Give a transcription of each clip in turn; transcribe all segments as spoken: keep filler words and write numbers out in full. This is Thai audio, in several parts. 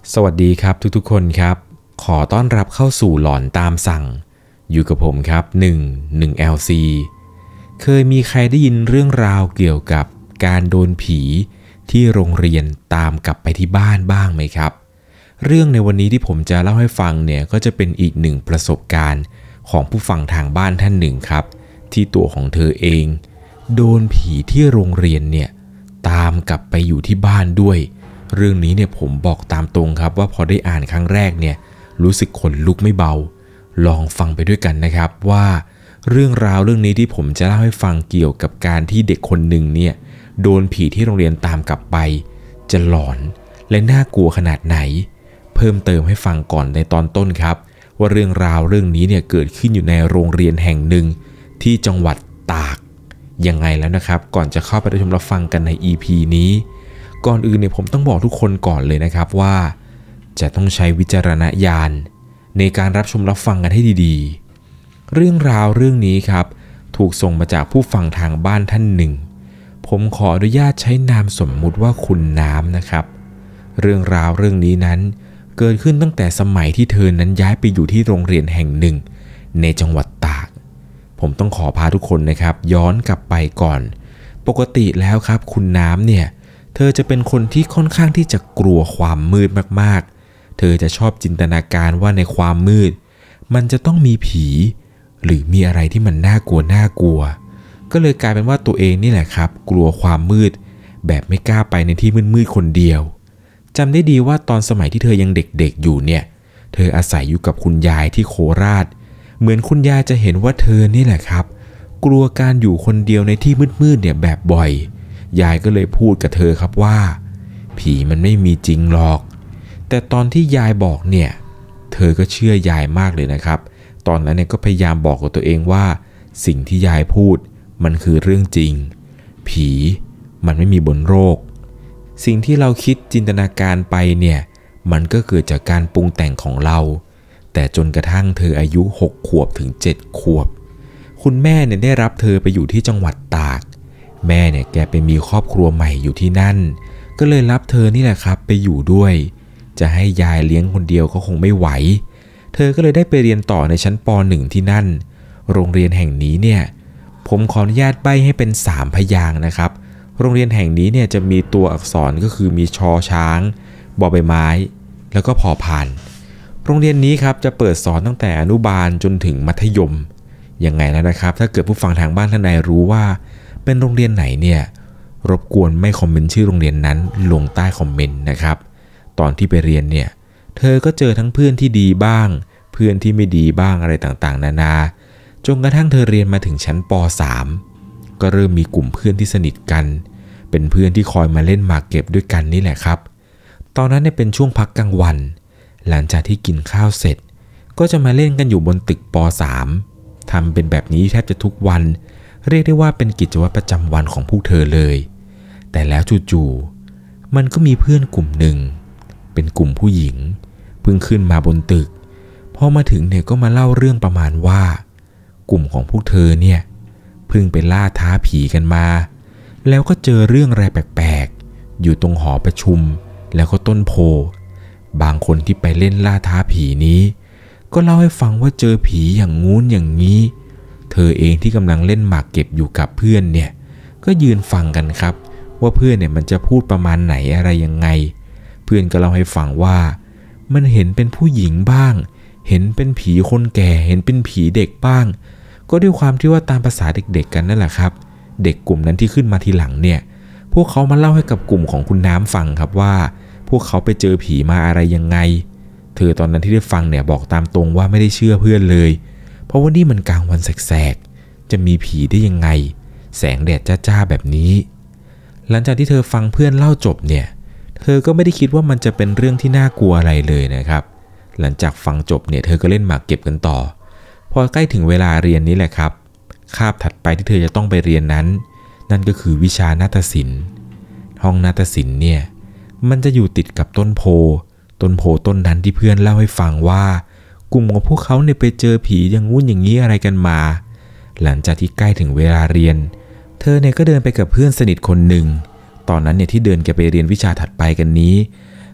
สวัสดีครับทุกๆคนครับขอต้อนรับเข้าสู่หลอนตามสั่งอยู่กับผมครับหนึ่ง หนึ่ง แอล ซี เคยมีใครได้ยินเรื่องราวเกี่ยวกับการโดนผีที่โรงเรียนตามกลับไปที่บ้านบ้างไหมครับเรื่องในวันนี้ที่ผมจะเล่าให้ฟังเนี่ยก็จะเป็นอีกหนึ่งประสบการณ์ของผู้ฟังทางบ้านท่านหนึ่งครับที่ตัวของเธอเองโดนผีที่โรงเรียนเนี่ยตามกลับไปอยู่ที่บ้านด้วยเรื่องนี้เนี่ยผมบอกตามตรงครับว่าพอได้อ่านครั้งแรกเนี่ยรู้สึกขนลุกไม่เบาลองฟังไปด้วยกันนะครับว่าเรื่องราวเรื่องนี้ที่ผมจะเล่าให้ฟังเกี่ยวกับการที่เด็กคนหนึ่งเนี่ยโดนผีที่โรงเรียนตามกลับไปจะหลอนและน่ากลัวขนาดไหนเพิ่มเติมให้ฟังก่อนในตอนต้นครับว่าเรื่องราวเรื่องนี้เนี่ยเกิดขึ้นอยู่ในโรงเรียนแห่งหนึ่งที่จังหวัดตากยังไงแล้วนะครับก่อนจะเข้าไปรับชมรับฟังกันใน อี พี นี้ก่อนอื่นเนี่ยผมต้องบอกทุกคนก่อนเลยนะครับว่าจะต้องใช้วิจารณญาณในการรับชมรับฟังกันให้ดีๆเรื่องราวเรื่องนี้ครับถูกส่งมาจากผู้ฟังทางบ้านท่านหนึ่งผมขออนุญาตใช้นามสมมุติว่าคุณน้ำนะครับเรื่องราวเรื่องนี้นั้นเกิดขึ้นตั้งแต่สมัยที่เธอนั้นย้ายไปอยู่ที่โรงเรียนแห่งหนึ่งในจังหวัดตากผมต้องขอพาทุกคนนะครับย้อนกลับไปก่อนปกติแล้วครับคุณน้ำเนี่ยเธอจะเป็นคนที่ค่อนข้างที่จะกลัวความมืดมากๆเธอจะชอบจินตนาการว่าในความมืดมันจะต้องมีผีหรือมีอะไรที่มันน่ากลัวน่ากลัวก็เลยกลายเป็นว่าตัวเองนี่แหละครับกลัวความมืดแบบไม่กล้าไปในที่มืดๆคนเดียวจำได้ดีว่าตอนสมัยที่เธอยังเด็กๆอยู่เนี่ยเธออาศัยอยู่กับคุณยายที่โคราชเหมือนคุณยายจะเห็นว่าเธอนี่แหละครับกลัวการอยู่คนเดียวในที่มืดๆเนี่ยแบบบ่อยยายก็เลยพูดกับเธอครับว่าผีมันไม่มีจริงหรอกแต่ตอนที่ยายบอกเนี่ยเธอก็เชื่อยายมากเลยนะครับตอนนั้นเนี่ยก็พยายามบอกกับตัวเองว่าสิ่งที่ยายพูดมันคือเรื่องจริงผีมันไม่มีบนโลกสิ่งที่เราคิดจินตนาการไปเนี่ยมันก็เกิดจากการปรุงแต่งของเราแต่จนกระทั่งเธออายุหกขวบถึงเจ็ดขวบคุณแม่เนี่ยได้รับเธอไปอยู่ที่จังหวัดตากแม่เนี่ยแกไปมีครอบครัวใหม่อยู่ที่นั่นก็เลยรับเธอนี่แหละครับไปอยู่ด้วยจะให้ยายเลี้ยงคนเดียวก็คงไม่ไหวเธอก็เลยได้ไปเรียนต่อในชั้นป หนึ่ง ที่นั่นโรงเรียนแห่งนี้เนี่ยผมขออนุญาตใบ้ให้เป็นสามพยางค์นะครับโรงเรียนแห่งนี้เนี่ยจะมีตัวอักษรก็คือมีชอช้างบอใบไม้แล้วก็พอพานโรงเรียนนี้ครับจะเปิดสอนตั้งแต่อนุบาลจนถึงมัธยมยังไงแล้วนะครับถ้าเกิดผู้ฟังทางบ้านท่านใดรู้ว่าเป็นโรงเรียนไหนเนี่ยรบกวนไม่คอมเมนต์ชื่อโรงเรียนนั้นลงใต้คอมเมนต์นะครับตอนที่ไปเรียนเนี่ยเธอก็เจอทั้งเพื่อนที่ดีบ้างเพื่อนที่ไม่ดีบ้างอะไรต่างๆนานาจนกระทั่งเธอเรียนมาถึงชั้นป สาม ก็เริ่มมีกลุ่มเพื่อนที่สนิทกันเป็นเพื่อนที่คอยมาเล่นหมากเก็บด้วยกันนี่แหละครับตอนนั้นเนี่ยเป็นช่วงพักกลางวันหลังจากที่กินข้าวเสร็จก็จะมาเล่นกันอยู่บนตึกป สาม ทำเป็นแบบนี้แทบจะทุกวันเรียกได้ว่าเป็นกิจวัตรประจำวันของพวกเธอเลยแต่แล้วจู่ๆมันก็มีเพื่อนกลุ่มหนึ่งเป็นกลุ่มผู้หญิงเพิ่งขึ้นมาบนตึกพอมาถึงเนี่ยก็มาเล่าเรื่องประมาณว่ากลุ่มของพวกเธอเนี่ยเพิ่งไปล่าท้าผีกันมาแล้วก็เจอเรื่องอะไรแปลกๆอยู่ตรงหอประชุมแล้วก็ต้นโพบางคนที่ไปเล่นล่าท้าผีนี้ก็เล่าให้ฟังว่าเจอผีอย่างงู้นอย่างนี้เธอเองที่กำลังเล่นหมากเก็บอยู่กับเพื่อนเนี่ยก็ยืนฟังกันครับว่าเพื่อนเนี่ยมันจะพูดประมาณไหนอะไรยังไงเพื่อนก็เล่าให้ฟังว่ามันเห็นเป็นผู้หญิงบ้างเห็นเป็นผีคนแก่เห็นเป็นผีเด็กบ้างก็ด้วยความที่ว่าตามภาษาเด็กๆกันนั่นแหละครับเด็กกลุ่มนั้นที่ขึ้นมาทีหลังเนี่ยพวกเขามาเล่าให้กับกลุ่มของคุณน้ำฟังครับว่าพวกเขาไปเจอผีมาอะไรยังไงเธอตอนนั้นที่ได้ฟังเนี่ยบอกตามตรงว่าไม่ได้เชื่อเพื่อนเลยเพราะว่านี่มันกลางวันแสกๆจะมีผีได้ยังไงแสงแดดจ้าๆแบบนี้หลังจากที่เธอฟังเพื่อนเล่าจบเนี่ยเธอก็ไม่ได้คิดว่ามันจะเป็นเรื่องที่น่ากลัวอะไรเลยนะครับหลังจากฟังจบเนี่ยเธอก็เล่นหมากเก็บกันต่อพอใกล้ถึงเวลาเรียนนี้แหละครับคาบถัดไปที่เธอจะต้องไปเรียนนั้นนั่นก็คือวิชานาฏศิลป์ห้องนาฏศิลป์เนี่ยมันจะอยู่ติดกับต้นโพต้นโพต้นนั้นที่เพื่อนเล่าให้ฟังว่ากลุ่มของพวกเขาเนี่ยไปเจอผีอย่างงู้นอย่างนี้อะไรกันมาหลังจากที่ใกล้ถึงเวลาเรียนเธอเนี่ยก็เดินไปกับเพื่อนสนิทคนหนึ่งตอนนั้นเนี่ยที่เดินแกไปเรียนวิชาถัดไปกันนี้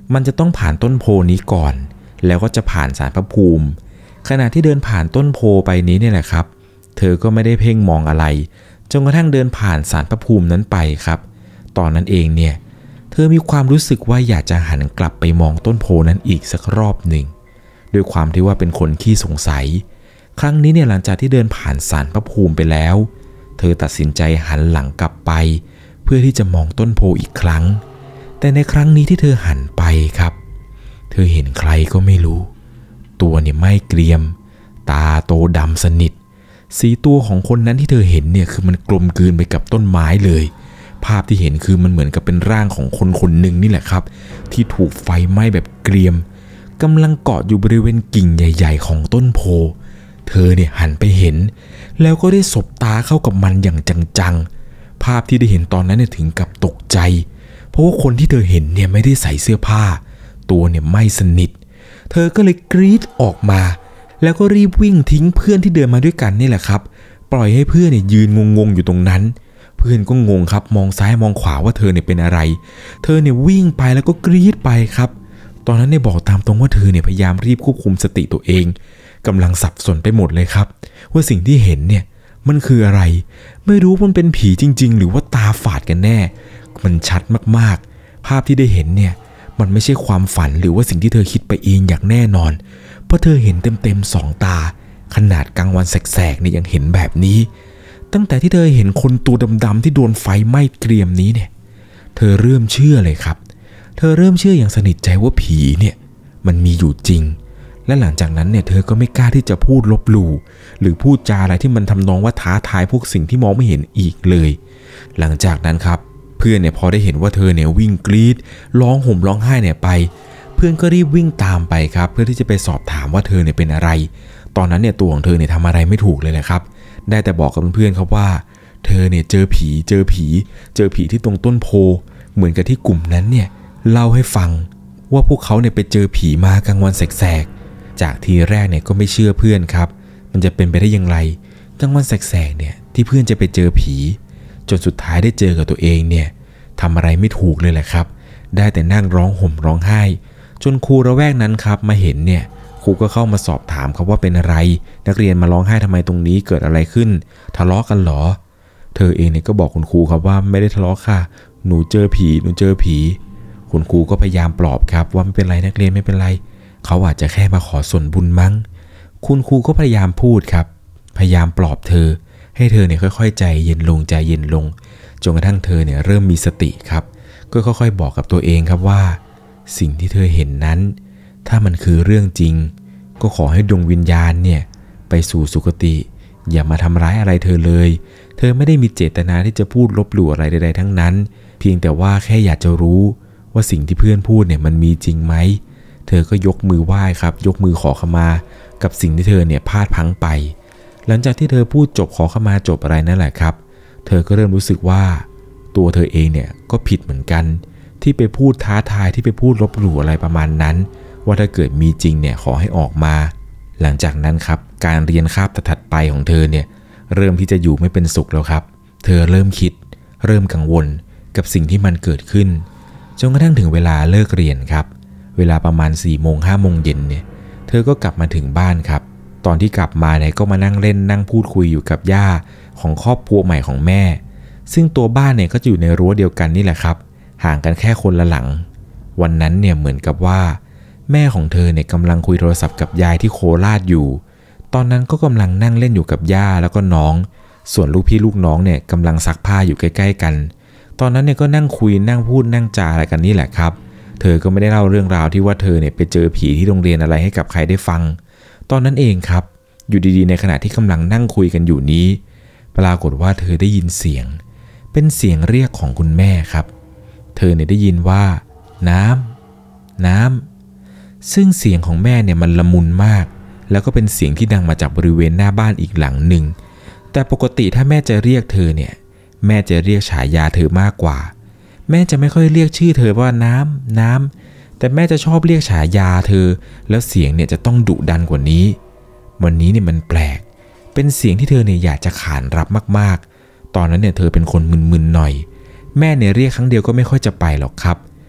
มันจะต้องผ่านต้นโพนี้ก่อนแล้วก็จะผ่านศาลพระภูมิขณะที่เดินผ่านต้นโพไปนี้เนี่ยแหละครับเธอก็ไม่ได้เพ่งมองอะไรจนกระทั่งเดินผ่านศาลพระภูมินั้นไปครับตอนนั้นเองเนี่ยเธอมีความรู้สึกว่าอยากจะหันกลับไปมองต้นโพนั้นอีกสักรอบหนึ่งด้วยความที่ว่าเป็นคนขี้สงสัยครั้งนี้เนี่ยหลังจากที่เดินผ่านศาลพระภูมิไปแล้วเธอตัดสินใจหันหลังกลับไปเพื่อที่จะมองต้นโพอีกครั้งแต่ในครั้งนี้ที่เธอหันไปครับเธอเห็นใครก็ไม่รู้ตัวเนี่ยไม่เกรียมตาโตดำสนิทสีตัวของคนนั้นที่เธอเห็นเนี่ยคือมันกลมกลืนไปกับต้นไม้เลยภาพที่เห็นคือมันเหมือนกับเป็นร่างของคนคนหนึ่งนี่แหละครับที่ถูกไฟไหม้แบบเกรียมกำลังเกาะอยู่บริเวณกิ่งใหญ่ๆของต้นโพเธอเนี่ยหันไปเห็นแล้วก็ได้สบตาเข้ากับมันอย่างจังๆภาพที่ได้เห็นตอนนั้นเนี่ยถึงกับตกใจเพราะว่าคนที่เธอเห็นเนี่ยไม่ได้ใส่เสื้อผ้าตัวเนี่ยไม่สนิทเธอก็เลยกรี๊ดออกมาแล้วก็รีบวิ่งทิ้งเพื่อนที่เดินมาด้วยกันนี่แหละครับปล่อยให้เพื่อนเนี่ยยืนงงๆอยู่ตรงนั้นเพื่อนก็งงครับมองซ้ายมองขวาว่าเธอเนี่ยเป็นอะไรเธอเนี่ยวิ่งไปแล้วก็กรี๊ดไปครับตอนนั้นเนี่ยบอกตามตรงว่าเธอเนี่ยพยายามรีบควบคุมสติตัวเองกำลังสับสนไปหมดเลยครับว่าสิ่งที่เห็นเนี่ยมันคืออะไรไม่รู้มันเป็นผีจริงๆหรือว่าตาฝาดกันแน่มันชัดมากๆภาพที่ได้เห็นเนี่ยมันไม่ใช่ความฝันหรือว่าสิ่งที่เธอคิดไปเองอย่างแน่นอนเพราะเธอเห็นเต็มๆสองตาขนาดกลางวันแสกๆเนี่ยยังเห็นแบบนี้ตั้งแต่ที่เธอเห็นคนตัวดำๆที่โดนไฟไหม้เกรียมนี้เนี่ยเธอเริ่มเชื่อเลยครับเธอเริ่มเชื่ออย่างสนิทใจว่าผีเนี่ยมันมีอยู่จริงและหลังจากนั้นเนี่ยเธอก็ไม่กล้าที่จะพูดลบหลู่หรือพูดจาอะไรที่มันทำนองว่าท้าทายพวกสิ่งที่มองไม่เห็นอีกเลยหลังจากนั้นครับเพื่อนเนี่ยพอได้เห็นว่าเธอเนี่ยวิ่งกรีดร้องห่มร้องไห้เนี่ยไปเพื่อนก็รีบวิ่งตามไปครับเพื่อที่จะไปสอบถามว่าเธอเนี่ยเป็นอะไรตอนนั้นเนี่ยตัวของเธอเนี่ยทำอะไรไม่ถูกเลยแหละครับได้แต่บอกกับเพื่อนๆครับว่าเธอเนี่ยเจอผีเจอผีเจอผีที่ตรงต้นโพเหมือนกับที่กลุ่มนั้นเนี่ยเล่าให้ฟังว่าพวกเขาเนี่ยไปเจอผีมากลางวันแสกๆจากทีแรกเนี่ยก็ไม่เชื่อเพื่อนครับมันจะเป็นไปได้อย่างไรกลางวันแสกๆเนี่ยที่เพื่อนจะไปเจอผีจนสุดท้ายได้เจอกับตัวเองเนี่ยทำอะไรไม่ถูกเลยแหละครับได้แต่นั่งร้องห่มร้องไห้จนครูระแวกนั้นครับมาเห็นเนี่ยครูก็เข้ามาสอบถามครับว่าเป็นอะไรนักเรียนมาร้องไห้ทำไมตรงนี้เกิดอะไรขึ้นทะเลาะกันหรอเธอเองเนี่ยก็บอกคุณครูครับว่าไม่ได้ทะเลาะค่ะหนูเจอผีหนูเจอผีคุณครูก็พยายามปลอบครับว่าไม่เป็นไรนักเรียนไม่เป็นไรเขาอาจจะแค่มาขอส่วนบุญมั้งคุณครูก็พยายามพูดครับพยายามปลอบเธอให้เธอเนี่ยค่อยๆใจเย็นลงใจเย็นลงจนกระทั่งเธอเนี่ยเริ่มมีสติครับก็ค่อยๆบอกกับตัวเองครับว่าสิ่งที่เธอเห็นนั้นถ้ามันคือเรื่องจริงก็ขอให้ดวงวิญญาณเนี่ยไปสู่สุคติอย่ามาทำร้ายอะไรเธอเลยเธอไม่ได้มีเจตนาที่จะพูดลบหลู่อะไรใดๆทั้งนั้นเพียงแต่ว่าแค่อยากจะรู้ว่าสิ่งที่เพื่อนพูดเนี่ยมันมีจริงไหมเธอก็ยกมือไหว้ครับยกมือขอขมากับสิ่งที่เธอเนี่ยพลาดพลั้งไปหลังจากที่เธอพูดจบขอขมาจบอะไรนั่นแหละครับเธอก็เริ่มรู้สึกว่าตัวเธอเองเนี่ยก็ผิดเหมือนกันที่ไปพูดท้าทายที่ไปพูดลบหลู่อะไรประมาณนั้นว่าถ้าเกิดมีจริงเนี่ยขอให้ออกมาหลังจากนั้นครับการเรียนคาบถัดไปของเธอเนี่ยเริ่มที่จะอยู่ไม่เป็นสุขแล้วครับเธอเริ่มคิดเริ่มกังวลกับสิ่งที่มันเกิดขึ้นจนกระทั่งถึงเวลาเลิกเรียนครับเวลาประมาณสี่โมงห้าโมงเย็นเนี่ยเธอก็กลับมาถึงบ้านครับตอนที่กลับมาเนี่ยก็มานั่งเล่นนั่งพูดคุยอยู่กับย่าของครอบครัวใหม่ของแม่ซึ่งตัวบ้านเนี่ยก็จะอยู่ในรั้วเดียวกันนี่แหละครับห่างกันแค่คนละหลังวันนั้นเนี่ยเหมือนกับว่าแม่ของเธอเนี่ยกำลังคุยโทรศัพท์กับยายที่โคราชอยู่ตอนนั้นก็กำลังนั่งเล่นอยู่กับย่าแล้วก็น้องส่วนลูกพี่ลูกน้องเนี่ยกำลังซักผ้าอยู่ใกล้ๆกันตอนนั้นเนี่ยก็นั่งคุยนั่งพูดนั่งจาอะไรกันนี่แหละครับเธอก็ไม่ได้เล่าเรื่องราวที่ว่าเธอเนี่ยไปเจอผีที่โรงเรียนอะไรให้กับใครได้ฟังตอนนั้นเองครับอยู่ดีๆในขณะที่กำลังนั่งคุยกันอยู่นี้ปรากฏว่าเธอได้ยินเสียงเป็นเสียงเรียกของคุณแม่ครับเธอเนี่ยได้ยินว่าน้ำน้ำซึ่งเสียงของแม่เนี่ยมันละมุนมากแล้วก็เป็นเสียงที่ดังมาจากบริเวณหน้าบ้านอีกหลังหนึ่งแต่ปกติถ้าแม่จะเรียกเธอเนี่ยแม่จะเรียกฉายาเธอมากกว่าแม่จะไม่ค่อยเรียกชื่อเธอว่าน้ำน้ำแต่แม่จะชอบเรียกฉายาเธอแล้วเสียงเนี่ยจะต้องดุดันกว่านี้วันนี้เนี่ยมันแปลกเป็นเสียงที่เธอเนี่ยอยากจะขานรับมากๆตอนนั้นเนี่ยเธอเป็นคนมึนๆหน่อยแม่เนี่ยเรียกครั้งเดียวก็ไม่ค่อยจะไปหรอกครับ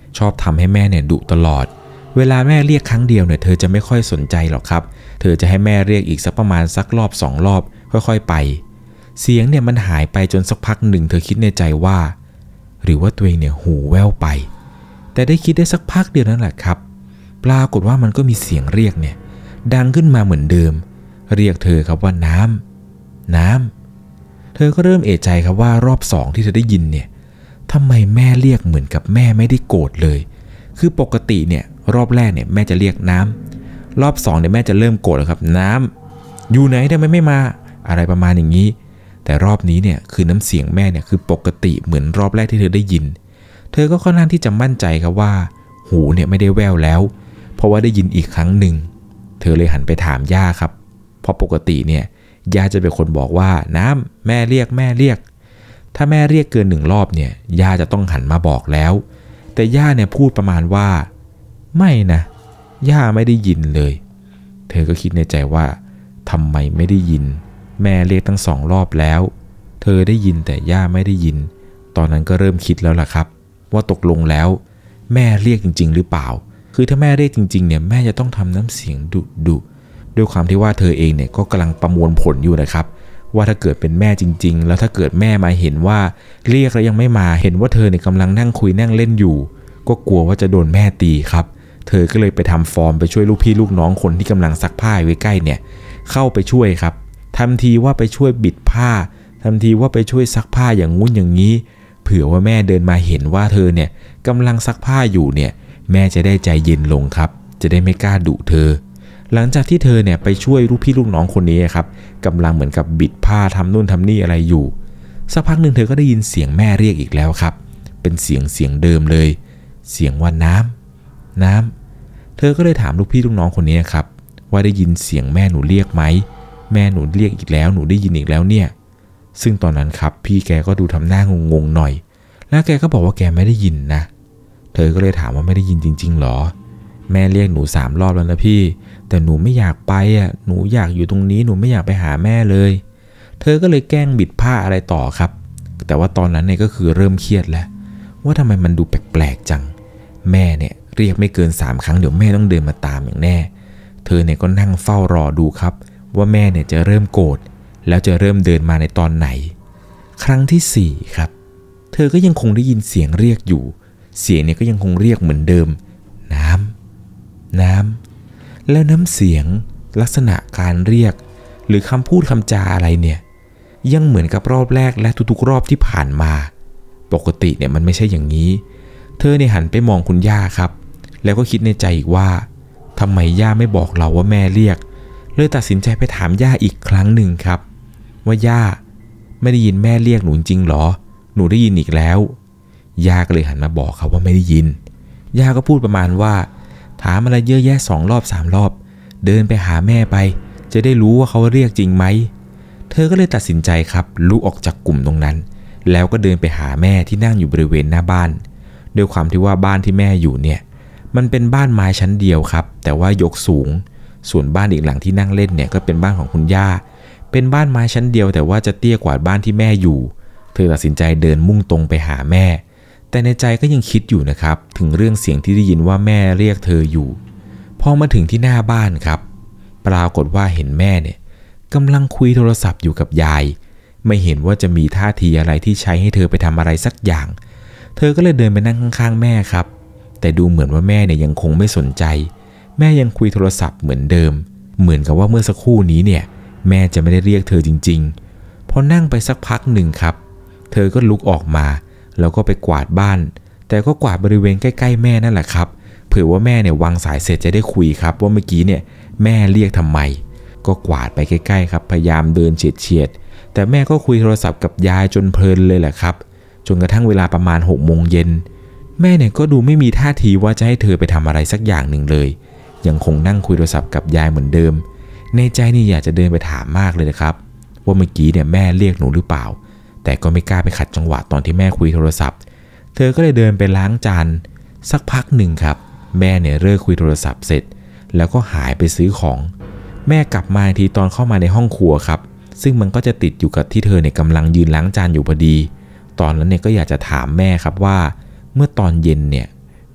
ชอบทำให้แม่เนี่ยดุตลอดเวลาแม่เรียกครั้งเดียวเนี่ยเธอจะไม่ค่อยสนใจหรอกครับเธอจะให้แม่เรียกอีกสักประมาณสักรอบสองรอบค่อยๆไปเสียงเนี่ยมันหายไปจนสักพักหนึ่งเธอคิดในใจว่าหรือว่าตัวเองเนี่ยหูแว่วไปแต่ได้คิดได้สักพักเดียวนั่นแหละครับปรากฏว่ามันก็มีเสียงเรียกเนี่ยดังขึ้นมาเหมือนเดิมเรียกเธอครับว่าน้ำน้ำเธอก็เริ่มเอะใจครับว่ารอบสองที่เธอได้ยินเนี่ยทำไมแม่เรียกเหมือนกับแม่ไม่ได้โกรธเลยคือปกติเนี่ยรอบแรกเนี่ยแม่จะเรียกน้ำรอบสองเนี่ยแม่จะเริ่มโกรธแล้วครับน้ำอยู่ไหนทำไมไม่มาอะไรประมาณอย่างนี้แต่รอบนี้เนี่ยคือน้ำเสียงแม่เนี่ยคือปกติเหมือนรอบแรกที่เธอได้ยินเธอก็ค่อนข้างที่จะมั่นใจครับว่าหูเนี่ยไม่ได้แว่วแล้วเพราะว่าได้ยินอีกครั้งหนึ่งเธอเลยหันไปถามย่าครับเพราะปกติเนี่ยย่าจะเป็นคนบอกว่าน้ำแม่เรียกแม่เรียกถ้าแม่เรียกเกินหนึ่งรอบเนี่ยย่าจะต้องหันมาบอกแล้วแต่ย่าเนี่ยพูดประมาณว่าไม่นะย่าไม่ได้ยินเลยเธอก็คิดในใจว่าทำไมไม่ได้ยินแม่เรียกตั้งสองรอบแล้วเธอได้ยินแต่ย่าไม่ได้ยินตอนนั้นก็เริ่มคิดแล้วล่ะครับว่าตกลงแล้วแม่เรียกจริงๆหรือเปล่าคือถ้าแม่เรียกจริงๆเนี่ยแม่จะต้องทำน้ำเสียงดุดุด้วยความที่ว่าเธอเองเนี่ยก็กำลังประมวลผลอยู่นะครับว่าถ้าเกิดเป็นแม่จริงๆแล้วถ้าเกิดแม่มาเห็นว่าเรียกแล้วยังไม่มาเห็นว่าเธอเนี่ยกำลังนั่งคุยนั่งเล่นอยู่ก็กลัวว่าจะโดนแม่ตีครับเธอก็เลยไปทำฟอร์มไปช่วยลูกพี่ลูกน้องคนที่กำลังซักผ้าไว้ใกล้เนี่ยเข้าไปช่วยครับทำทีว่าไปช่วยบิดผ้าทำทีว่าไปช่วยซักผ้าอย่างงุ้นอย่างนี้เผื่อว่าแม่เดินมาเห็นว่าเธอเนี่ยกำลังซักผ้าอยู่เนี่ยแม่จะได้ใจเย็นลงครับจะได้ไม่กล้าดุเธอหลังจากที่เธอเนี่ยไปช่วยลูกพี่ลูกน้องคนนี้ครับกำลังเหมือนกับบิดผ้าทำนู่นทำนี่อะไรอยู่สักพักหนึ่งเธอก็ได้ยินเสียงแม่เรียกอีกแล้วครับเป็นเสียงเสียงเดิมเลยเสียงว่าน้ำน้ำเธอก็เลยถามลูกพี่ลูกน้องคนนี้ครับว่าได้ยินเสียงแม่หนูเรียกไหมแม่หนูเรียกอีกแล้วหนูได้ยินอีกแล้วเนี่ยซึ่งตอนนั้นครับพี่แกก็ดูทำหน้างงๆหน่อยแล้วแกก็บอกว่าแกไม่ได้ยินนะเธอก็เลยถามว่าไม่ได้ยินจริงๆหรอแม่เรียกหนูสามรอบแล้วนะพี่แต่หนูไม่อยากไปอ่ะหนูอยากอยู่ตรงนี้หนูไม่อยากไปหาแม่เลยเธอก็เลยแกล้งบิดผ้าอะไรต่อครับแต่ว่าตอนนั้นเนี่ยก็คือเริ่มเครียดแล้วว่าทำไมมันดูแปลกๆจังแม่เนี่ยเรียกไม่เกินสามครั้งเดี๋ยวแม่ต้องเดินมาตามอย่างแน่เธอเนี่ยก็นั่งเฝ้ารอดูครับว่าแม่เนี่ยจะเริ่มโกรธแล้วจะเริ่มเดินมาในตอนไหนครั้งที่สี่ครับเธอก็ยังคงได้ยินเสียงเรียกอยู่เสียงเนี่ยก็ยังคงเรียกเหมือนเดิมน้ำน้ำแล้วน้ำเสียงลักษณะการเรียกหรือคำพูดคำจาอะไรเนี่ยยังเหมือนกับรอบแรกและทุกๆรอบที่ผ่านมาปกติเนี่ยมันไม่ใช่อย่างนี้เธอเนี่ยหันไปมองคุณย่าครับแล้วก็คิดในใจอีกว่าทำไมย่าไม่บอกเราว่าแม่เรียกเลยตัดสินใจไปถามย่าอีกครั้งหนึ่งครับว่าย่าไม่ได้ยินแม่เรียกหนูจริงหรอหนูได้ยินอีกแล้วย่าก็เลยหันมาบอกครับว่าไม่ได้ยินย่าก็พูดประมาณว่าถามอะไรเยอะแยะสองรอบสามรอบเดินไปหาแม่ไปจะได้รู้ว่าเขาเรียกจริงไหมเธอก็เลยตัดสินใจครับลุกออกจากกลุ่มตรงนั้นแล้วก็เดินไปหาแม่ที่นั่งอยู่บริเวณหน้าบ้านด้วยความที่ว่าบ้านที่แม่อยู่เนี่ยมันเป็นบ้านไม้ชั้นเดียวครับแต่ว่ายกสูงส่วนบ้านอีกหลังที่นั่งเล่นเนี่ยก็เป็นบ้านของคุณย่าเป็นบ้านไม้ชั้นเดียวแต่ว่าจะเตี้ยกว่าบ้านที่แม่อยู่เธอตัดสินใจเดินมุ่งตรงไปหาแม่แต่ในใจก็ยังคิดอยู่นะครับถึงเรื่องเสียงที่ได้ยินว่าแม่เรียกเธออยู่พอมาถึงที่หน้าบ้านครับปรากฏว่าเห็นแม่เนี่ยกำลังคุยโทรศัพท์อยู่กับยายไม่เห็นว่าจะมีท่าทีอะไรที่ใช้ให้เธอไปทำอะไรสักอย่างเธอก็เลยเดินไปนั่งข้างๆแม่ครับแต่ดูเหมือนว่าแม่เนี่ยยังคงไม่สนใจแม่ยังคุยโทรศัพท์เหมือนเดิมเหมือนกับว่าเมื่อสักครู่นี้เนี่ยแม่จะไม่ได้เรียกเธอจริงๆพอนั่งไปสักพักหนึ่งครับเธอก็ลุกออกมาแล้วก็ไปกวาดบ้านแต่ก็กวาดบริเวณใกล้ๆแม่นั่นแหละครับเผื่อว่าแม่เนี่ยวางสายเสร็จจะได้คุยครับว่าเมื่อกี้เนี่ยแม่เรียกทำไมก็กวาดไปใกล้ๆครับพยายามเดินเฉียดๆแต่แม่ก็คุยโทรศัพท์กับยายจนเพลินเลยแหละครับจนกระทั่งเวลาประมาณหกโมงเย็นแม่เนี่ยก็ดูไม่มีท่าทีว่าจะให้เธอไปทำอะไรสักอย่างหนึ่งเลยยังคงนั่งคุยโทรศัพท์กับยายเหมือนเดิมในใจนี่อยากจะเดินไปถามมากเลยนะครับว่าเมื่อกี้เนี่ยแม่เรียกหนูหรือเปล่าแต่ก็ไม่กล้าไปขัดจังหวะตอนที่แม่คุยโทรศัพท์เธอก็เลยเดินไปล้างจานสักพักหนึ่งครับแม่เนี่ยเลิกคุยโทรศัพท์เสร็จแล้วก็หายไปซื้อของแม่กลับมาทีตอนเข้ามาในห้องครัวครับซึ่งมันก็จะติดอยู่กับที่เธอเนี่ยกำลังยืนล้างจานอยู่พอดีตอนนั้นเนี่ยก็อยากจะถามแม่ครับว่าเมื่อตอนเย็นเนี่ย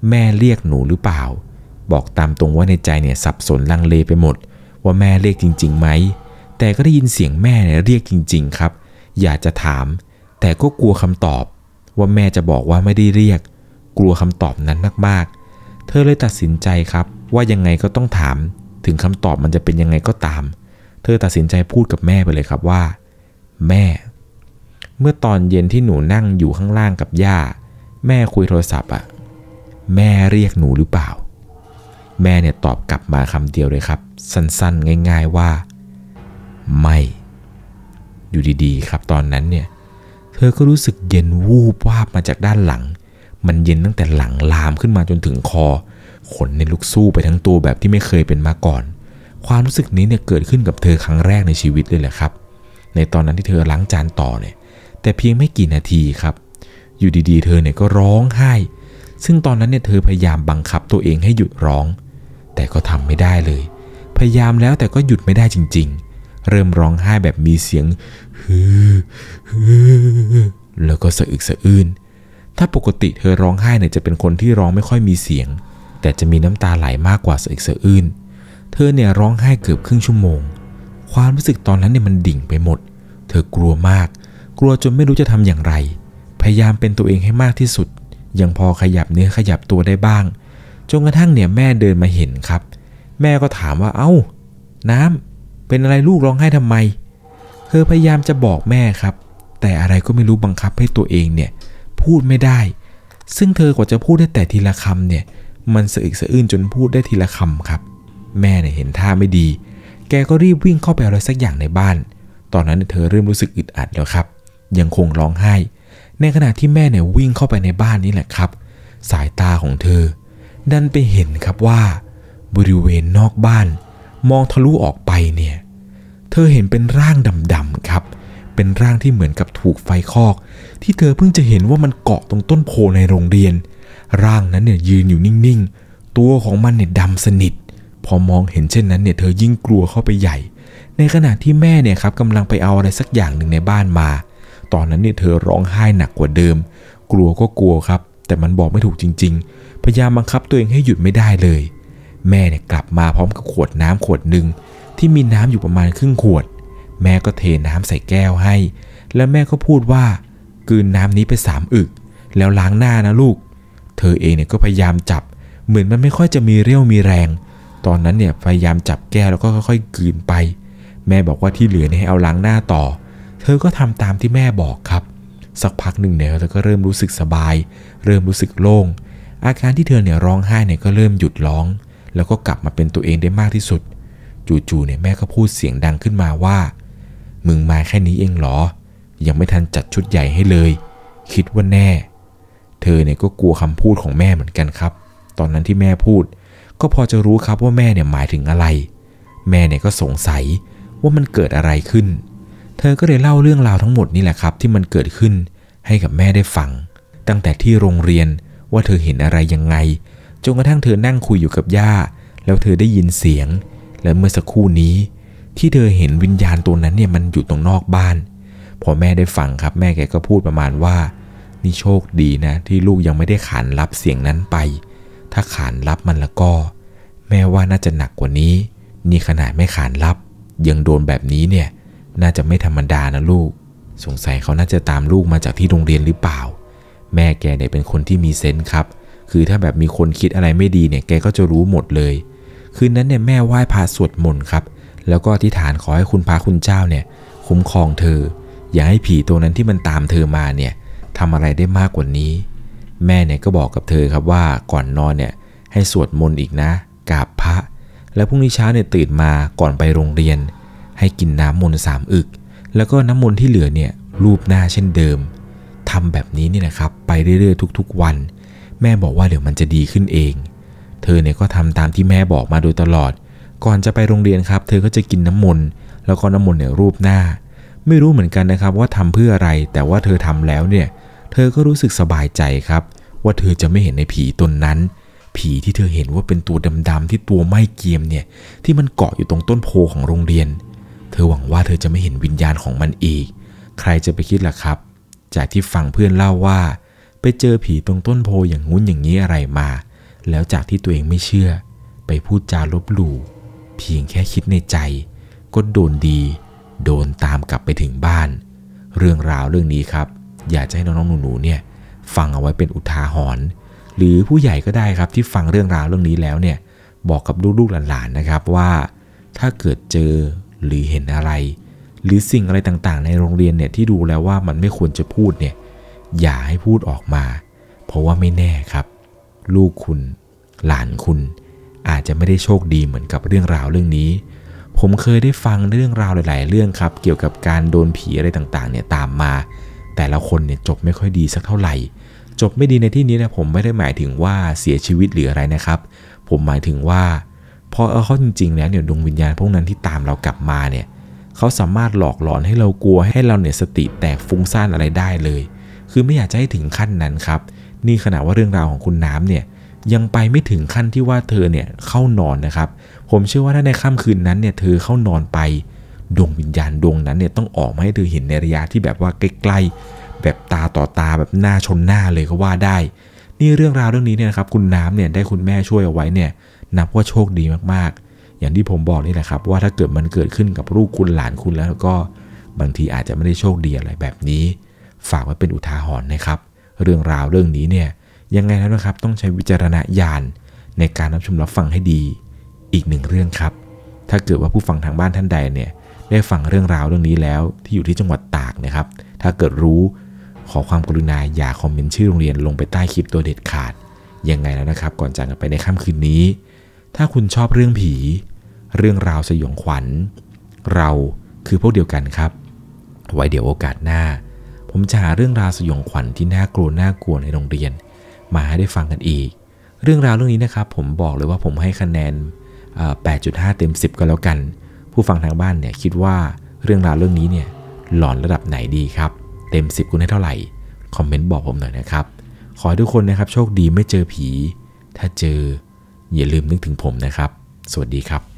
แม่เรียกหนูหรือเปล่าบอกตามตรงว่าในใจเนี่ยสับสนลังเลไปหมดว่าแม่เรียกจริงๆไหมแต่ก็ได้ยินเสียงแม่เนี่ยเรียกจริงๆครับอยากจะถามแต่ก็กลัวคำตอบว่าแม่จะบอกว่าไม่ได้เรียกกลัวคำตอบนั้นมากๆเธอเลยตัดสินใจครับว่ายังไงก็ต้องถามถึงคำตอบมันจะเป็นยังไงก็ตามเธอตัดสินใจพูดกับแม่ไปเลยครับว่าแม่เมื่อตอนเย็นที่หนูนั่งอยู่ข้างล่างกับย่าแม่คุยโทรศัพท์อะแม่เรียกหนูหรือเปล่าแม่เนี่ยตอบกลับมาคำเดียวเลยครับสั้นๆง่ายๆว่าไม่อยู่ดีๆครับตอนนั้นเนี่ยเธอก็รู้สึกเย็นวูบวาบมาจากด้านหลังมันเย็นตั้งแต่หลังลามขึ้นมาจนถึงคอขนในลุกสู้ไปทั้งตัวแบบที่ไม่เคยเป็นมาก่อนความรู้สึกนี้เนี่ยเกิดขึ้นกับเธอครั้งแรกในชีวิตเลยแหละครับในตอนนั้นที่เธอล้างจานต่อเนี่ยแต่เพียงไม่กี่นาทีครับอยู่ดีๆเธอเนี่ยก็ร้องไห้ซึ่งตอนนั้นเนี่ยเธอพยายามบังคับตัวเองให้หยุดร้องแต่ก็ทำไม่ได้เลยพยายามแล้วแต่ก็หยุดไม่ได้จริงๆเริ่มร้องไห้แบบมีเสียงฮือฮือแล้วก็สะอึกสะอื้นถ้าปกติเธอร้องไห้เนี่ยจะเป็นคนที่ร้องไม่ค่อยมีเสียงแต่จะมีน้ำตาไหลมากกว่าสะอึกสะอื้นเธอเนี่ยร้องไห้เกือบครึ่งชั่วโมงความรู้สึกตอนนั้นเนี่ยมันดิ่งไปหมดเธอกลัวมากกลัวจนไม่รู้จะทำอย่างไรพยายามเป็นตัวเองให้มากที่สุดยังพอขยับเนื้อขยับตัวได้บ้างจนกระทั่งเนี่ยแม่เดินมาเห็นครับแม่ก็ถามว่าเอ้าน้ำเป็นอะไรลูกร้องไห้ทำไมเธอพยายามจะบอกแม่ครับแต่อะไรก็ไม่รู้บังคับให้ตัวเองเนี่ยพูดไม่ได้ซึ่งเธอกว่าจะพูดได้แต่ทีละคำเนี่ยมันสะอึกสะอื้นจนพูดได้ทีละคำครับแม่เนี่ยเห็นท่าไม่ดีแกก็รีบวิ่งเข้าไปเอาอะไรสักอย่างในบ้านตอนนั้นเธอเริ่มรู้สึกอึดอัดแล้วครับยังคงร้องไห้ในขณะที่แม่เนี่ยวิ่งเข้าไปในบ้านนี้แหละครับสายตาของเธอดันไปเห็นครับว่าบริเวณนอกบ้านมองทะลุออกไปเนี่ยเธอเห็นเป็นร่างดำๆครับเป็นร่างที่เหมือนกับถูกไฟคอกที่เธอเพิ่งจะเห็นว่ามันเกาะตรงต้นโพในโรงเรียนร่างนั้นเนี่ยยืนอยู่นิ่งๆตัวของมันเนี่ยดำสนิทพอมองเห็นเช่นนั้นเนี่ยเธอยิ่งกลัวเข้าไปใหญ่ในขณะที่แม่เนี่ยครับกำลังไปเอาอะไรสักอย่างหนึ่งในบ้านมาตอนนั้นเนี่ยเธอร้องไห้หนักกว่าเดิมกลัวก็กลัวครับแต่มันบอกไม่ถูกจริงๆพยายามบังคับตัวเองให้หยุดไม่ได้เลยแม่เนี่ยกลับมาพร้อมกับขวดน้ำขวดหนึ่งที่มีน้ำอยู่ประมาณครึ่งขวดแม่ก็เทน้ำใส่แก้วให้แล้วแม่ก็พูดว่ากลืนน้ำนี้ไปสามอึกแล้วล้างหน้านะลูกเธอเองเนี่ยก็พยายามจับเหมือนมันไม่ค่อยจะมีเรี่ยวมีแรงตอนนั้นเนี่ยพยายามจับแก้วแล้วก็ค่อยๆกลืนไปแม่บอกว่าที่เหลือเนี่ยให้เอาล้างหน้าต่อเธอก็ทำตามที่แม่บอกครับสักพักหนึ่งเนี่ยเธอก็เริ่มรู้สึกสบายเริ่มรู้สึกโล่งอาการที่เธอเนี่ยร้องไห้เนี่ยก็เริ่มหยุดร้องแล้วก็กลับมาเป็นตัวเองได้มากที่สุดจู่ๆเนี่ยแม่ก็พูดเสียงดังขึ้นมาว่ามึงมาแค่นี้เองเหรอยังไม่ทันจัดชุดใหญ่ให้เลยคิดว่าแน่เธอเนี่ยก็กลัวคำพูดของแม่เหมือนกันครับตอนนั้นที่แม่พูดก็พอจะรู้ครับว่าแม่เนี่ยหมายถึงอะไรแม่เนี่ยก็สงสัยว่ามันเกิดอะไรขึ้นเธอก็เลยเล่าเรื่องราวทั้งหมดนี่แหละครับที่มันเกิดขึ้นให้กับแม่ได้ฟังตั้งแต่ที่โรงเรียนว่าเธอเห็นอะไรยังไงจนกระทั่งเธอนั่งคุยอยู่กับย่าแล้วเธอได้ยินเสียงและเมื่อสักครู่นี้ที่เธอเห็นวิญญาณตัวนั้นเนี่ยมันอยู่ตรงนอกบ้านพอแม่ได้ฟังครับแม่แกก็พูดประมาณว่านี่โชคดีนะที่ลูกยังไม่ได้ขานรับเสียงนั้นไปถ้าขานรับมันแล้วก็แม่ว่าน่าจะหนักกว่านี้นี่ขนาดไม่ขานรับยังโดนแบบนี้เนี่ยน่าจะไม่ธรรมดานะลูกสงสัยเขาน่าจะตามลูกมาจากที่โรงเรียนหรือเปล่าแม่แกเนี่ยเป็นคนที่มีเซนส์ครับคือถ้าแบบมีคนคิดอะไรไม่ดีเนี่ยแกก็จะรู้หมดเลยคืนนั้นเนี่ยแม่ไหว้พระสวดมนต์ครับแล้วก็อธิษฐานขอให้คุณพระคุณเจ้าเนี่ยคุ้มครองเธออย่าให้ผีตัวนั้นที่มันตามเธอมาเนี่ยทำอะไรได้มากกว่านี้แม่เนี่ยก็บอกกับเธอครับว่าก่อนนอนเนี่ยให้สวดมนต์อีกนะกราบพระแล้วพรุ่งนี้เช้าเนี่ยตื่นมาก่อนไปโรงเรียนให้กินน้ำมนต์สามอึกแล้วก็น้ำมนต์ที่เหลือเนี่ยลูบหน้าเช่นเดิมทำแบบนี้นี่แหละครับไปเรื่อยๆทุกๆวันแม่บอกว่าเดี๋ยวมันจะดีขึ้นเองเธอเนี่ยก็ทำตามที่แม่บอกมาโดยตลอดก่อนจะไปโรงเรียนครับเธอก็จะกินน้ำมนต์แล้วก็น้ำมนต์เนี่ยรูปหน้าไม่รู้เหมือนกันนะครับว่าทำเพื่ออะไรแต่ว่าเธอทำแล้วเนี่ยเธอก็รู้สึกสบายใจครับว่าเธอจะไม่เห็นในผีตนนั้นผีที่เธอเห็นว่าเป็นตัวดำๆที่ตัวไหม้เกรียมเนี่ยที่มันเกาะอยู่ตรงต้นโพของโรงเรียนเธอหวังว่าเธอจะไม่เห็นวิญญาณของมันอีกใครจะไปคิดล่ะครับจากที่ฟังเพื่อนเล่าว่าไปเจอผีตรงต้นโพอย่างงุ้นอย่างนี้อะไรมาแล้วจากที่ตัวเองไม่เชื่อไปพูดจาลบหลู่เพียงแค่คิดในใจก็โดนดีโดนตามกลับไปถึงบ้านเรื่องราวเรื่องนี้ครับอยากจะให้น้องๆหนูๆเนี่ยฟังเอาไว้เป็นอุทาหรณ์หรือผู้ใหญ่ก็ได้ครับที่ฟังเรื่องราวเรื่องนี้แล้วเนี่ยบอกกับลูกๆหลานๆนะครับว่าถ้าเกิดเจอหรือเห็นอะไรหรือสิ่งอะไรต่างๆในโรงเรียนเนี่ยที่ดูแล้วว่ามันไม่ควรจะพูดเนี่ยอย่าให้พูดออกมาเพราะว่าไม่แน่ครับลูกคุณหลานคุณอาจจะไม่ได้โชคดีเหมือนกับเรื่องราวเรื่องนี้ผมเคยได้ฟังเรื่องราวหลายๆเรื่องครับเกี่ยวกับการโดนผีอะไรต่างๆเนี่ยตามมาแต่ละคนเนี่ยจบไม่ค่อยดีสักเท่าไหร่จบไม่ดีในที่นี้นะผมไม่ได้หมายถึงว่าเสียชีวิตหรืออะไรนะครับผมหมายถึงว่าพอเอาเข้าจริงๆแล้วเนี่ยดวงวิญญาณพวกนั้นที่ตามเรากลับมาเนี่ยเขาสามารถหลอกหลอนให้เรากลัวให้เราเนี่ยสติแตกฟุ้งซ่านอะไรได้เลยคือไม่อยากจะให้ถึงขั้นนั้นครับนี่ขณะว่าเรื่องราวของคุณน้ำเนี่ยยังไปไม่ถึงขั้นที่ว่าเธอเนี่ยเข้านอนนะครับผมเชื่อว่าถ้าในค่ำคืนนั้นเนี่ยเธอเข้านอนไปดวงวิญญาณดวงนั้นเนี่ยต้องออกมาให้เธอเห็นในระยะที่แบบว่าใกล้ๆแบบตาต่อตาแบบหน้าชนหน้าเลยก็ว่าได้นี่เรื่องราวเรื่องนี้เนี่ยนะครับคุณน้ำเนี่ยได้คุณแม่ช่วยเอาไว้เนี่ยนับว่าโชคดีมากๆอย่างที่ผมบอกนี่แหละครับว่าถ้าเกิดมันเกิดขึ้นกับลูกคุณหลานคุณแล้วก็บางทีอาจจะไม่ได้โชคดีอะไรแบบนี้ฝากไว้เป็นอุทาหรณ์นะครับเรื่องราวเรื่องนี้เนี่ยยังไงแล้วนะครับต้องใช้วิจารณญาณในการรับชมรับฟังให้ดีอีกหนึ่งเรื่องครับถ้าเกิดว่าผู้ฟังทางบ้านท่านใดเนี่ยได้ฟังเรื่องราวเรื่องนี้แล้วที่อยู่ที่จังหวัดตากนะครับถ้าเกิดรู้ขอความกรุณาอย่าคอมเมนต์ชื่อโรงเรียนลงไปใต้คลิปตัวเด็ดขาดยังไงแล้วนะครับก่อนจากกันไปในค่ำคืนนี้ถ้าคุณชอบเรื่องผีเรื่องราวสยองขวัญเราคือพวกเดียวกันครับไว้เดี๋ยวโอกาสหน้าผมจะหาเรื่องราวสยองขวัญที่น่ากลัวน่ากลัวในโรงเรียนมาให้ได้ฟังกันอีกเรื่องราวเรื่องนี้นะครับผมบอกเลยว่าผมให้คะแนน แปดจุดห้า เต็มสิบก็แล้วกันผู้ฟังทางบ้านเนี่ยคิดว่าเรื่องราวเรื่องนี้เนี่ยหลอนระดับไหนดีครับเต็มสิบคุณให้เท่าไหร่คอมเมนต์บอกผมหน่อยนะครับขอให้ทุกคนนะครับโชคดีไม่เจอผีถ้าเจออย่าลืมนึกถึงผมนะครับสวัสดีครับ